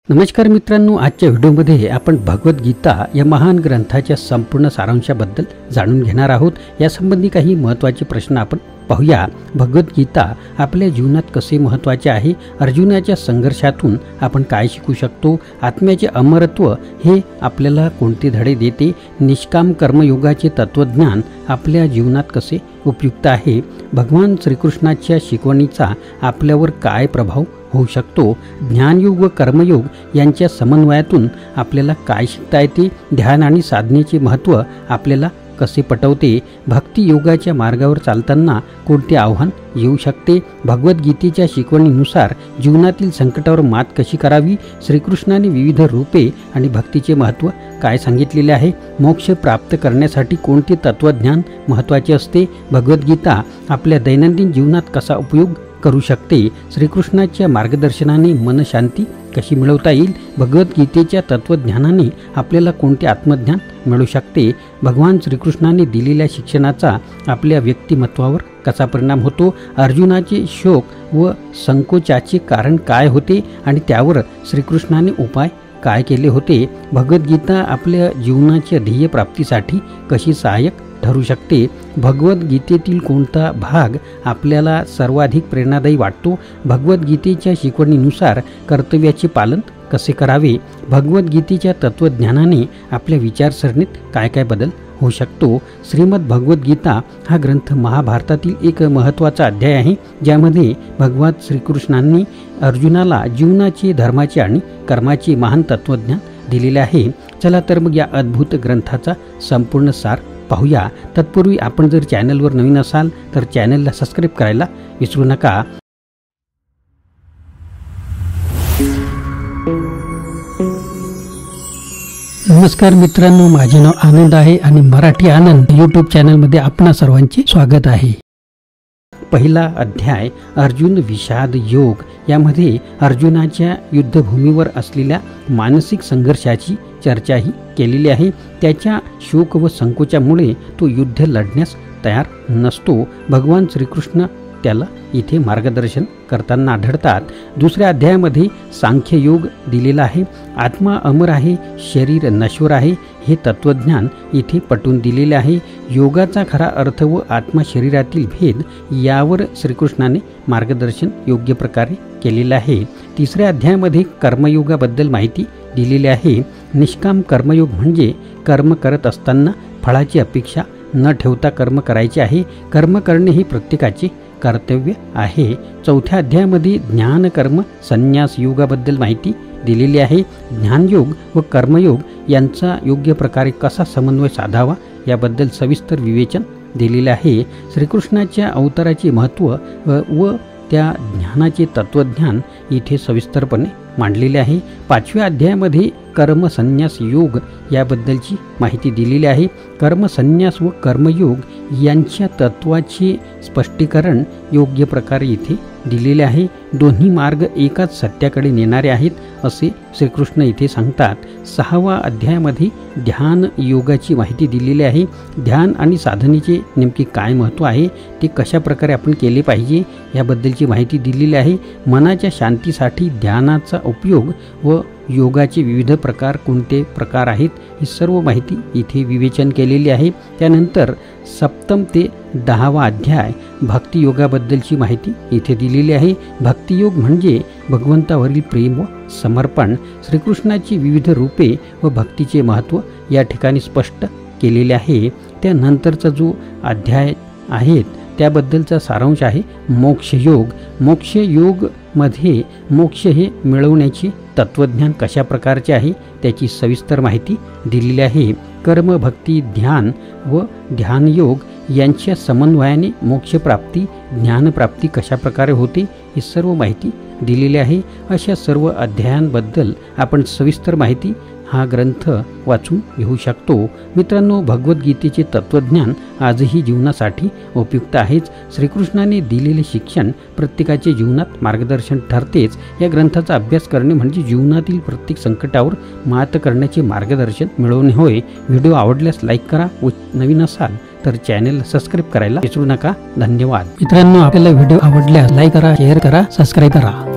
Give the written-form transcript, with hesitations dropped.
नमस्कार मित्रांनो, आजच्या व्हिडिओमध्ये आपण भगवद्गीता या महान ग्रंथाच्या संपूर्ण सारांशाबद्दल जाणून घेणार आहोत। यासंबंधी काही महत्त्वाचे प्रश्न आपण पाहूया। भगवद्गीता आपल्या जीवनात कसे महत्त्वाचे आहे, अर्जुनाच्या संघर्षातून आपण काय शिकू शकतो, आत्म्याचे अमरत्व हे आपल्याला कोणते धडे देते, निष्काम कर्मयोगाचे तत्वज्ञान आपल्या जीवनात कसे उपयुक्त आहे, भगवान श्रीकृष्णाच्या शिकवणीचा आपल्यावर काय प्रभाव होऊ शकतो, ज्ञानयोग व कर्मयोग यांच्या समन्वयातून आपल्याला काय शिकता येते, ध्यान आणि साधनेचे महत्त्व आपल्याला कसे पटवते, भक्ती योगाच्या मार्गावर चालताना कोणते आव्हान येऊ शकते, भगवद्गीतेच्या शिकवणीनुसार जीवनातील संकटावर मात कशी करावी, श्रीकृष्णाने विविध रूपे आणि भक्तीचे महत्त्व काय सांगितलेले आहे, मोक्ष प्राप्त करण्यासाठी कोणते तत्वज्ञान महत्त्वाचे असते, भगवद्गीता आपल्या दैनंदिन जीवनात कसा उपयोग करू शकते, श्रीकृष्णाच्या मार्गदर्शनाने मनशांती कशी मिळवता येईल, भगवद्गीतेच्या तत्वज्ञानाने आपल्याला कोणते आत्मज्ञान मिळू शकते, भगवान श्रीकृष्णाने दिलेल्या शिक्षणाचा आपल्या व्यक्तिमत्वावर कसा परिणाम होतो, अर्जुनाचे शोक व संकोचाचे कारण काय होते आणि त्यावर श्रीकृष्णाने उपाय काय केले होते, भगवद्गीता आपल्या जीवनाच्या ध्येय प्राप्तीसाठी कशी सहाय्यक ठरू शकते, भगवद्गीतेतील कोणता भाग आपल्याला सर्वाधिक प्रेरणादायी वाटतो, भगवद्गीतेच्या शिकवणीनुसार कर्तव्याचे पालन कसे करावे, भगवद्गीतेच्या तत्वज्ञानाने आपल्या विचारसरणीत काय काय बदल होऊ शकतो। श्रीमद भगवद्गीता हा ग्रंथ महाभारतातील एक महत्त्वाचा अध्याय आहे, ज्यामध्ये भगवान श्रीकृष्णांनी अर्जुनाला जीवनाचे, धर्माचे आणि कर्माचे महान तत्वज्ञान दिलेले आहे। चला तर मग या अद्भुत ग्रंथाचा संपूर्ण सार पाहूया। तत्पूर्वी आपण जर चॅनलवर नवीन असाल तर चॅनलला सबस्क्राईब करायला विसरू नका। नमस्कार मित्रांनो, माझे नाव आनंद आहे आणि मराठी आनंद यूट्यूब चॅनलमध्ये आपणा सर्वांचे स्वागत आहे। पहिला अध्याय अर्जुन विषाद योग, यामध्ये अर्जुनाच्या युद्धभूमीवर असलेल्या मानसिक संघर्षाची चर्चाही केलेली आहे। त्याच्या शोक व संकोचामुळे तो युद्ध लढण्यास तयार नसतो। भगवान श्रीकृष्ण त्याला इथे मार्गदर्शन करताना आढळतात। दुसऱ्या अध्यायामध्ये सांख्य योग दिलेला आहे। आत्मा अमर आहे, शरीर नश्वर आहे हे तत्वज्ञान इथे पटवून दिलेले आहे। योगाचा खरा अर्थ व आत्मा शरीरातील भेद यावर श्रीकृष्णाने मार्गदर्शन योग्य प्रकारे केलेले आहे। तिसऱ्या अध्यायामध्ये कर्मयोगाबद्दल माहिती दिलेली आहे। निष्काम कर्मयोग म्हणजे कर्म करत असताना फळाची अपेक्षा न ठेवता कर्म करायचे आहे। कर्म करणे हे प्रत्येकाचे कर्तव्य आहे। चौथ्या अध्यायामध्ये ज्ञान कर्म संन्यास योगाबद्दल माहिती दिलेली आहे। ज्ञानयोग व कर्मयोग यांचा योग्य प्रकारे कसा समन्वय साधावा याबद्दल सविस्तर विवेचन दिलेले आहे। श्रीकृष्णाच्या अवताराचे महत्त्व व त्या ज्ञानाचे तत्वज्ञान इथे सविस्तरपणे मांडलेले आहे। पाचव्या अध्यायामध्ये कर्म संन्यास योग याबद्दलची माहिती दिलेली आहे। कर्म संन्यास व कर्मयोग यांच्या तत्वाचे स्पष्टीकरण योग्य प्रकारे इथे दिलेले आहे। दोन्ही मार्ग एकाच सत्याकडे नेणारे आहेत असे श्रीकृष्ण इथे सांगतात। सहावा अध्यायामध्ये ध्यान योगाची माहिती दिलेली आहे। ध्यान आणि साधनेचे नेमके काय महत्त्व आहे, ते कशा प्रकारे आपण केले पाहिजे याबद्दलची माहिती दिलेली आहे। मनाच्या शांतीसाठी ध्यानाचा उपयोग व योगाचे विविध प्रकार कोणते प्रकार आहेत ही सर्व माहिती इथे विवेचन केलेली आहे। त्यानंतर सप्तम ते 10वा अध्याय भक्ती योगाबद्दलची माहिती इथे दिलेली आहे। भक्तियोग म्हणजे भगवंतावरील प्रेम व समर्पण। श्रीकृष्णाची विविध रूपे व भक्तीचे महत्त्व या ठिकाणी स्पष्ट केलेले आहे। त्यानंतरचा जो अध्याय आहेत त्याबद्दलचा सारांश आहे मोक्षयोग। मोक्षयोगमध्ये मोक्ष हे मिळवण्याचे तत्वज्ञान कशा प्रकारचे आहे त्याची सविस्तर माहिती दिलेली आहे। कर्म, भक्ती, ध्यान व ध्यानयोग यांच्या समन्वयाने मोक्षप्राप्ती, ज्ञानप्राप्ती कशा प्रकारे होते ही सर्व माहिती दिलेली आहे। अशा सर्व अध्यायांबद्दल आपण सविस्तर माहिती हा ग्रंथ वाचून घेऊ शकतो। मित्रांनो, भगवद्गीतेचे तत्वज्ञान आजही जीवनासाठी उपयुक्त आहेच। श्रीकृष्णाने दिलेले शिक्षण प्रत्येकाच्या जीवनात मार्गदर्शन ठरतेच। या ग्रंथाचा अभ्यास करणे म्हणजे जीवनातील प्रत्येक संकटावर मात करण्याचे मार्गदर्शन मिळवणे होय। व्हिडिओ आवडल्यास लाईक करा व नवीन असाल तर चॅनल सबस्क्राईब करायला विसरू नका। धन्यवाद। मित्रांनो, आपल्याला व्हिडिओ आवडल्यास लाईक करा, शेअर करा, सबस्क्राईब करा।